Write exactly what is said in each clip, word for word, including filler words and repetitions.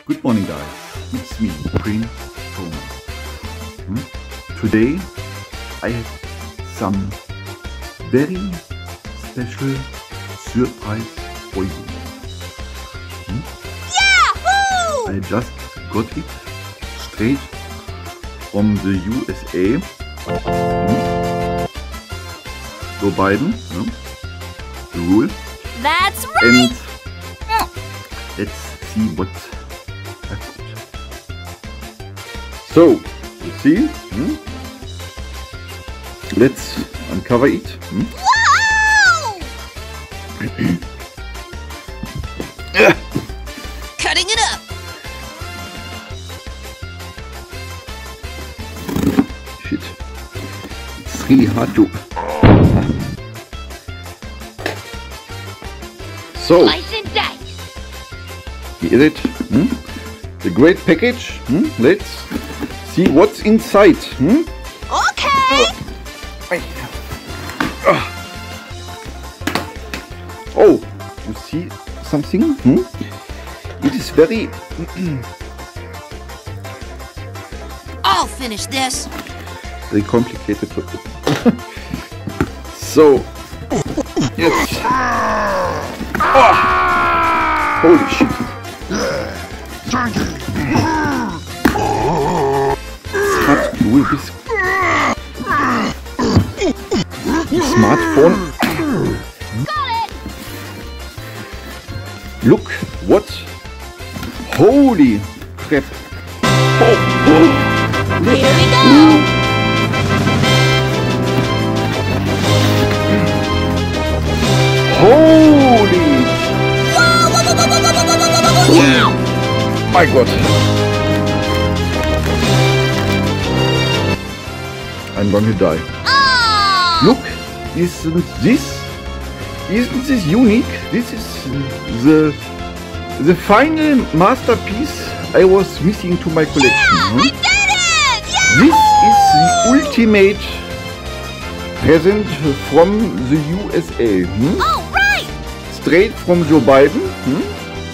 Good morning, guys. It's me, Prince Thomas. Hmm? Today I have some very special surprise for you. Hmm? Yahoo! I just got it straight from the U S A. Hmm? Joe Biden, no? The rule. That's right! And let's see what I got. So, you see? Hmm? Let's uncover it. Hmm? Whoa! Cutting it up. Shit. It's really hard to... So, Slice and dice. here is it. Hmm? The great package. Hmm? Let's see what's inside. Hmm? Okay. Oh, you see something? Hmm? It is very... I'll finish this. very complicated to open. So, yes. Oh, holy shit. Smart Dual Disc. Smartphone. Got it. Look what. Holy crap. Oh, oh. Here we go. Holy. Whoa, whoa, whoa, whoa, whoa, whoa, whoa, whoa, whoa. My God. I'm going to die. Oh. Look, isn't this, isn't this unique? This is the, the final masterpiece I was missing to my collection. Yeah, huh? I did it! Yeah! This is the ultimate present from the U S A. Hmm? Oh, right! Straight from Joe Biden. Hmm?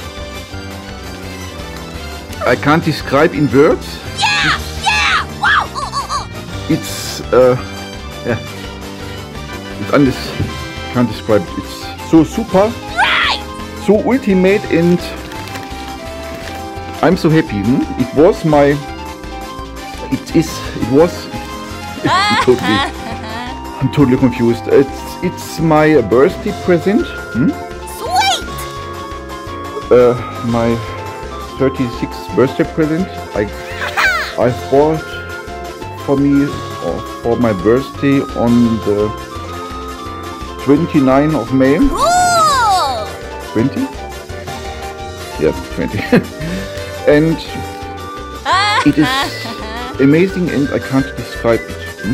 I can't describe in words. Yeah! Yeah! Wow! Oh, oh, oh. It's uh, yeah. It's anders. Can't describe it. It's so super, Right! so ultimate, and I'm so happy. Hmm? It was my. It is. It was. I'm totally. I'm totally confused. It's it's my birthday present. Hmm? Sweet! Uh, my thirty-sixth birthday present. I I bought for me or for my birthday on the twenty-ninth of May. Cool! twenty? Yeah, twenty. And it is amazing, and I can't describe it. Hmm?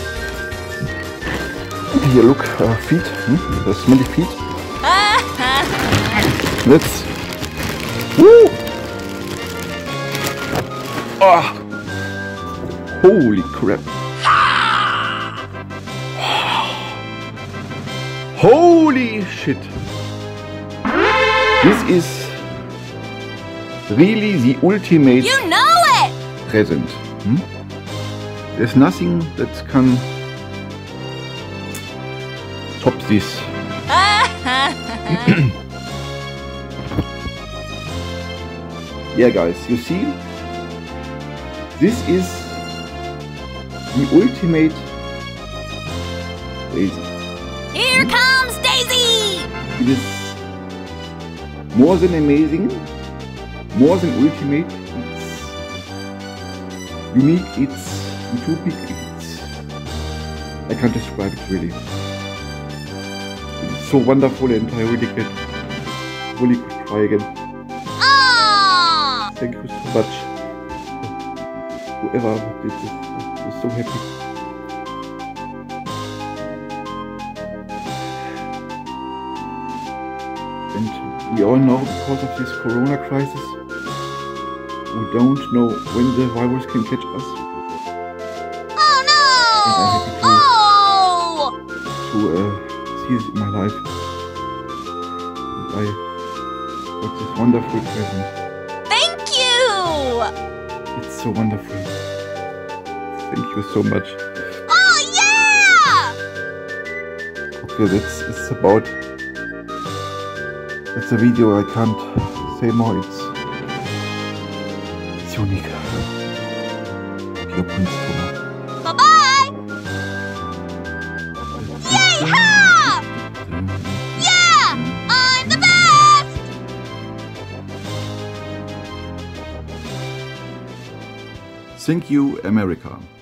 Here, look, uh, feet. Hmm? The smelly feet. Let's. Woo! Ah! Holy crap! Holy shit! This is really the ultimate You know it! present. Hmm? There's nothing that can top this. Yeah, guys, you see? This is the ultimate Daisy. Here comes Daisy! It is more than amazing, more than ultimate. It's unique, it's utopic, it's... I can't describe it really. It's so wonderful, and I really can really could try again. Ah! Thank you so much. Whoever did this, I'm so happy. And we all know, because of this corona crisis, we don't know when the virus can catch us. Oh no! And I'm happy to, Oh! to uh, see this in my life. And I got this wonderful present. Thank you! so wonderful. Thank you so much. Oh yeah! Okay, that's it's about. That's a video I can't say more. It's it's unique. Pure Kunst. Bye bye! Yay-ha! Yeah! I'm the best! Thank you, America.